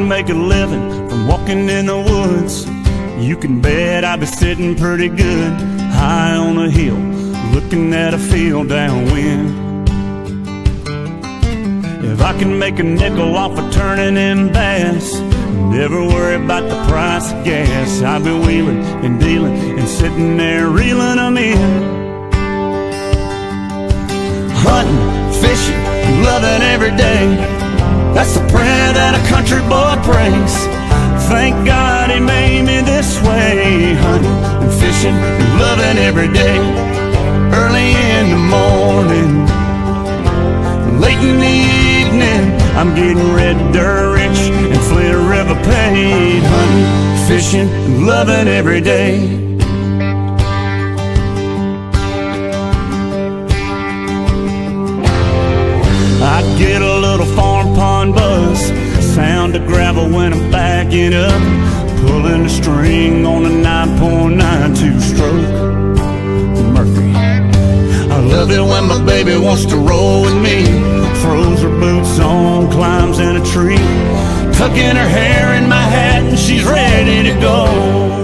make a living from walking in the woods, you can bet I'd be sitting pretty good high on a hill, looking at a field downwind. If I can make a nickel off of turning in bass, never worry about the price of gas, I'd be wheeling and dealing and sitting there reeling them in. Hunting, fishing, loving every day, that's the prayer that a country boy prays. Thank God he made me this way. Hunting and fishing and loving every day. Early in the morning, late in the evening, I'm getting red dirt rich and Flint River paid. Hunting, fishing, and loving every day. I get a little farm pond buzz, sound of gravel when I'm backing up, pulling the string on a 9.92 stroke Mercury. I love it when my baby wants to roll with me, throws her boots on, climbs in a tree, tucking her hair in my hat and she's ready to go.